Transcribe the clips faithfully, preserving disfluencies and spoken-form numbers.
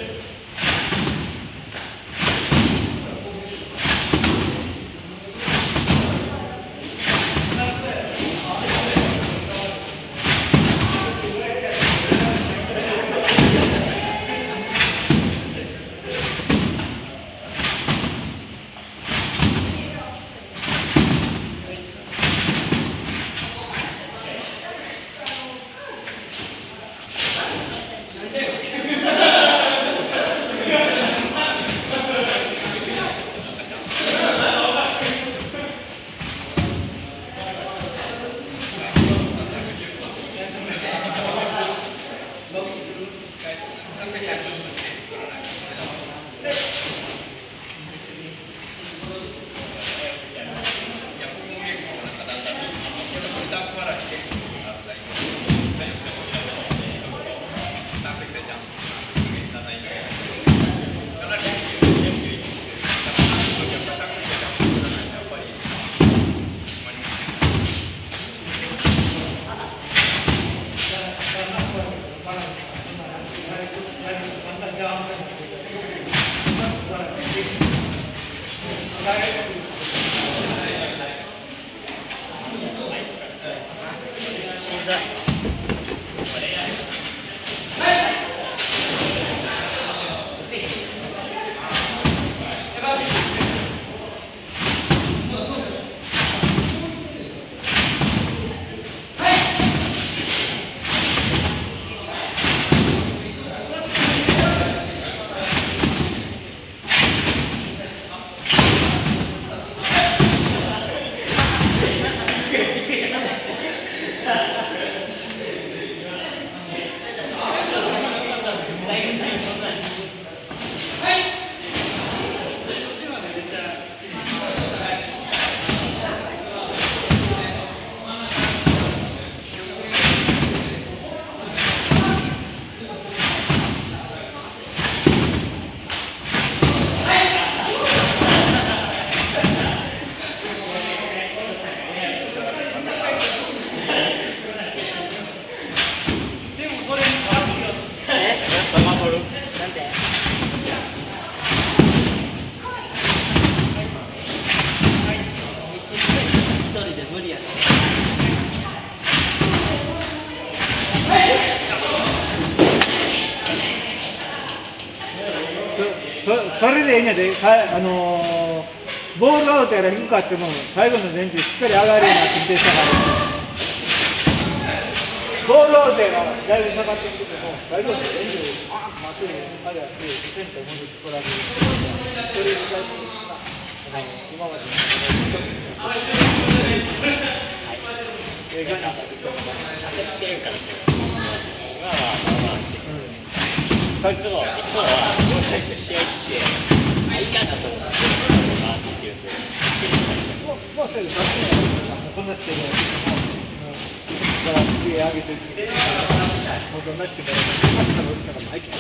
それでいいんやで、あのー、ボールアウトやら低かっても最後の前中しっかり上がるような設定したからボールアウトやらだいぶ下がってきても最後の前中あーまっすぐまでやってセンター戻ってこられるそれぐらい今までの映画にさせてるから今はまあまあですいつもいつもは試合してあいかんなと思ってなって言うんでもうもうそれでこんなしてから上上げてもうどんなしてから朝から降りたら毎日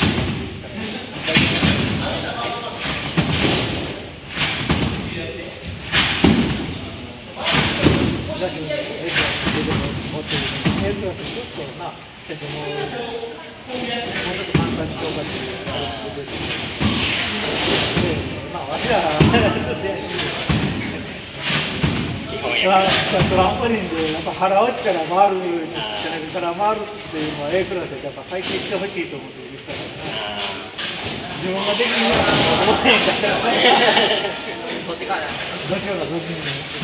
だけどね、エイトでも持ってるエイトはちょっとなけどももうちょっと簡単に評価することですで、まあわしらトランポリンでやっぱ腹落ちから回るじゃなくてから回るっていうのは A クラスでやっぱ体験してほしいと思ってる人だから自分ができるような思ってんだからどっちからどっちからどっちに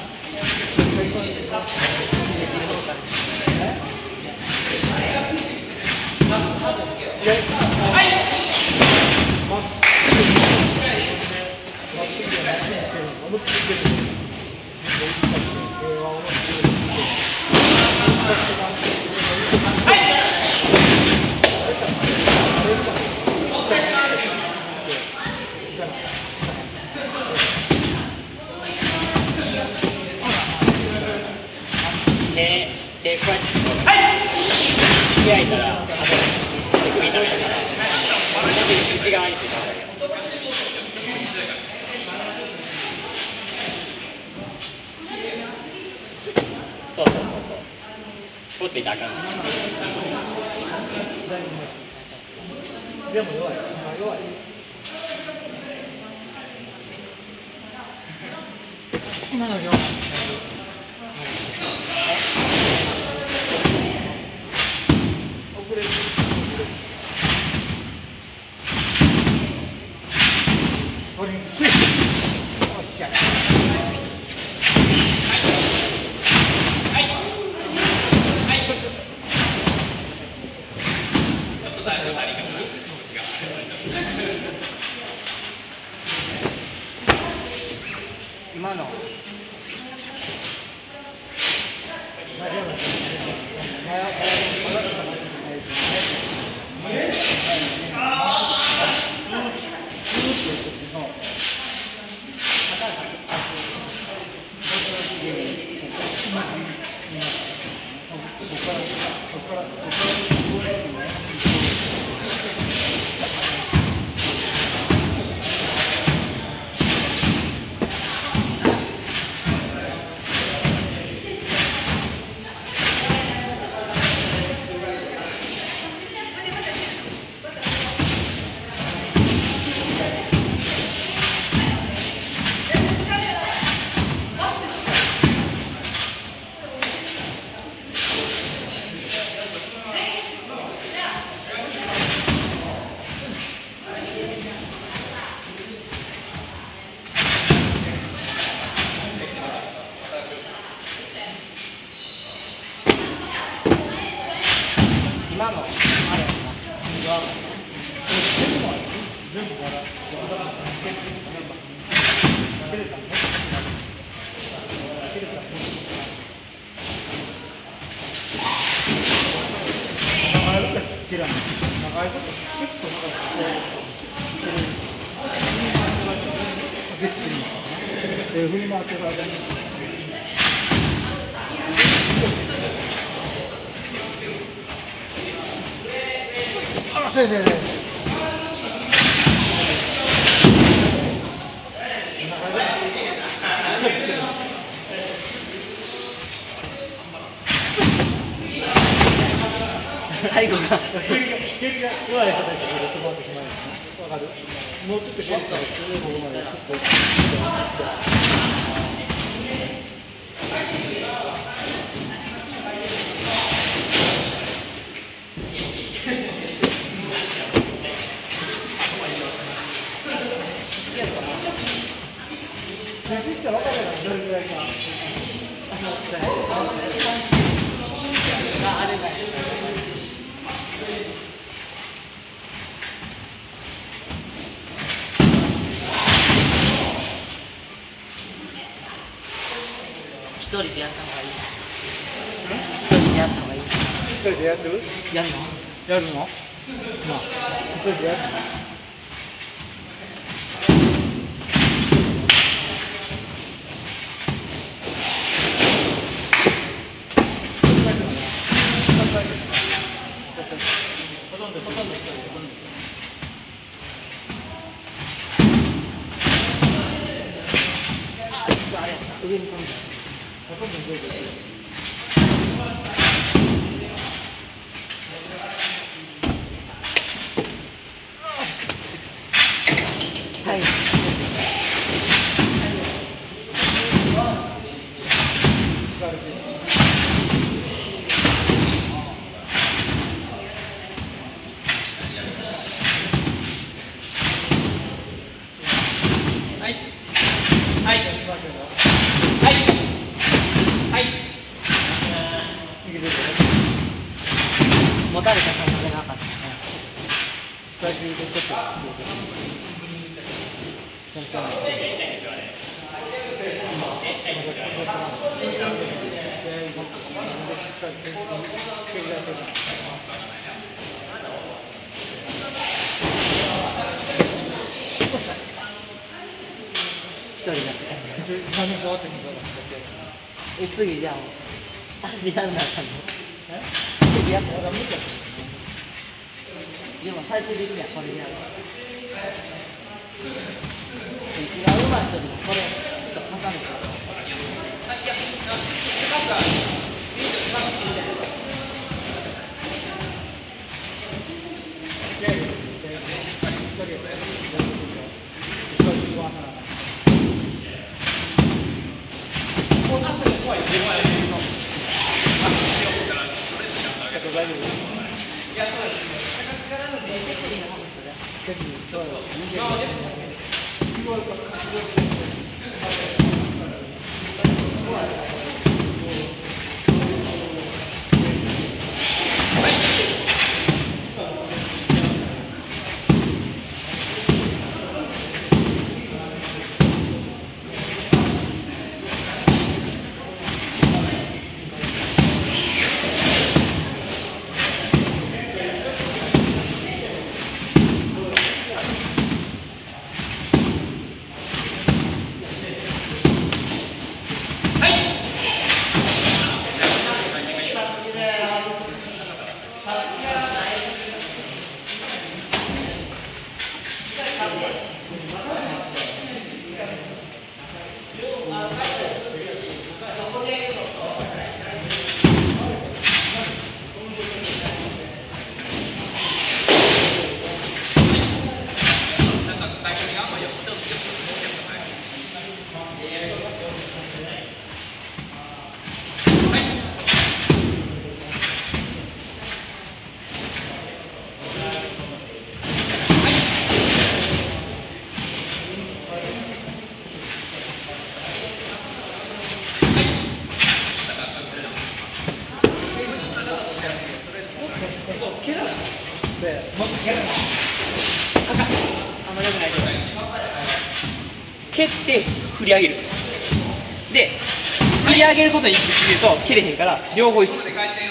開いたら、手首痛めたから、内側についた方がいいよ。そうそうそうそう。こうついたらあかんです。 でも弱い。弱い。今のよ。遅れる。これにスイッチ。今の。今のあれやな。全部から切れたね。切れたね。長いこと切らない。長いこと結構長いこと切れる。別に振り回ってる間に。先生ね。 最後が。 蹴りが弱い人たちが止まってしまいますね。わかる。もうちょっと蹴ったら次の方まですっと。設置して分かるのどれぐらいか。 あれだよ。一人でやった方がいい。一人でやった方がいい。 一人でやってる？ やるの？ やるの？まあ、一人でやるの？上に飛んだ。ほとんど動いてる。 最後。はい。はい。はい。はい。持たれた感じがなかったね。 最終でちょっと先端一人になって。え、次じゃあ、リアルなったの？え？次やったら無理だ。でも最終的にはこれでやる。一番うまい人にもこれちょっと挟んで。 手にそう逃げる。 蹴って振り上げる。で振り上げることに意識すると蹴れへんから両方意識する。